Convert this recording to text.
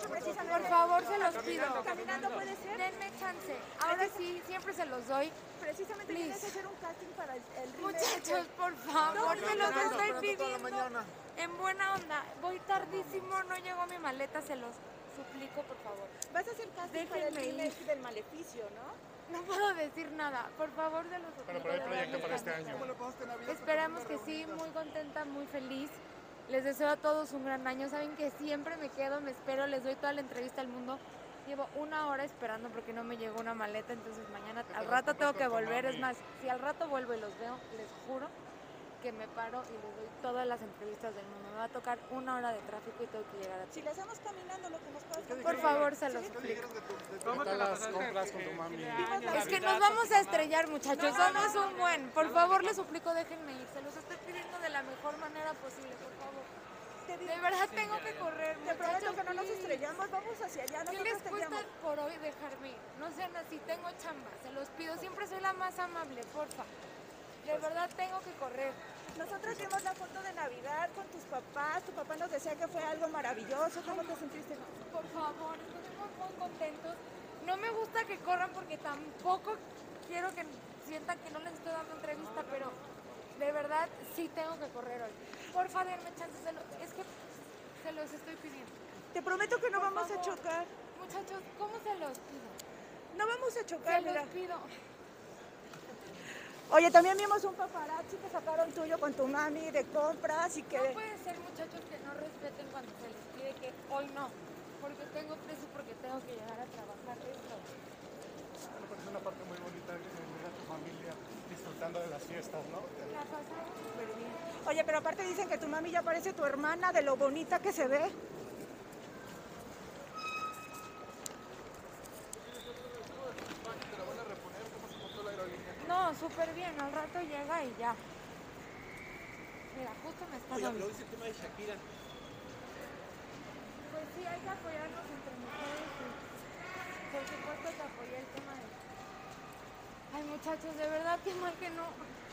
precisamente. Por favor, se los pido. Caminando puede ser. Denme chance. Ahora sí, siempre se los doy. Precisamente Please. tienes que hacer un casting para el remake. Muchachos, por favor, se los estoy pidiendo. En buena onda. Voy tardísimo, no llegó mi maleta, se los suplico, por favor. Vas a hacer casting para el Déjenme ir. remake del Maleficio, ¿no? No puedo decir nada, por favor, se los suplico. Pero hay de proyecto verdad, para este me año. encanta. Esperamos que sí, muy contenta, muy feliz. Les deseo a todos un gran año. Saben que siempre me quedo, me espero, les doy toda la entrevista al mundo. Llevo 1 hora esperando porque no me llegó una maleta, entonces mañana al rato tengo que volver. Es más, si al rato vuelvo y los veo, les juro que me paro y les doy todas las entrevistas del mundo. Me va a tocar 1 hora de tráfico y tengo que llegar a Si le hacemos caminando lo que nos pasa. Por favor, se los suplico. ¿Qué tal las compras con tu mami? Es que nos vamos a estrellar, muchachos. Eso no es un buen. Por favor, les suplico, déjenme ir. Se los estoy pidiendo de la mejor manera posible, por favor. De verdad tengo que correr, Te prometo muchachos. que no nos please. estrellamos, vamos hacia allá, ¿Qué nosotros les te cuesta guiamos. por hoy dejarme ir? No sean así, tengo chamba, se los pido. Siempre soy la más amable, porfa. De verdad tengo que correr. Nosotros vimos la foto de Navidad con tus papás, tu papá nos decía que fue algo maravilloso, ¿cómo te sentiste? Por favor, estuvimos muy contentos. No me gusta que corran porque tampoco quiero que sientan que no les estoy dando entrevista, pero de verdad sí tengo que correr hoy. Porfa, denme chance, es que se los estoy pidiendo. Te prometo que no Por vamos a favor. chocar. Muchachos, ¿cómo se los pido? No vamos a Se chocar, los mira. pido. Oye, también vimos un paparazzi que sacaron tuyo con tu mami de compras y que... No puede ser, muchachos, que no respeten cuando se les pide que hoy no. Porque tengo prisa y porque tengo que llegar a trabajar esto. Me parece una parte muy bonita de ver a tu familia disfrutando de las fiestas, ¿no? La pasamos súper bien. Oye, pero aparte dicen que tu mami ya parece tu hermana de lo bonita que se ve. No, súper bien, al rato llega y ya. Mira, justo me está dando. dice el tema de Shakira. Pues sí, hay que apoyarnos entre mujeres y por supuesto que apoyé el tema de... Ay, muchachos, de verdad que mal que no.